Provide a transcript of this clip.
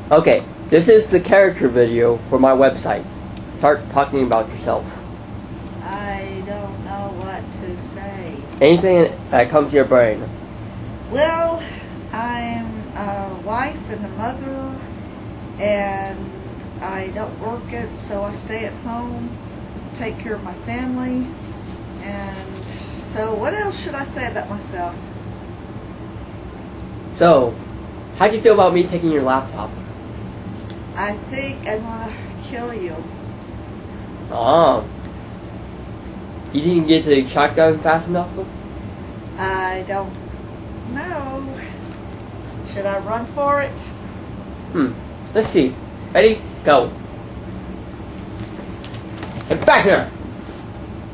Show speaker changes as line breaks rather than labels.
Okay, this is the character video for my website. Start talking about yourself.
I don't know what to say.
Anything that comes to your brain.
Well, I'm a wife and a mother, and I don't work it, so I stay at home, take care of my family, and so what else should I say about myself?
So, how do you feel about me taking your laptop?
I think I'm gonna kill you.
Oh. You didn't get to the shotgun fast enough?
I don't know. Should I run for it?
Let's see. Ready? Go. And back here!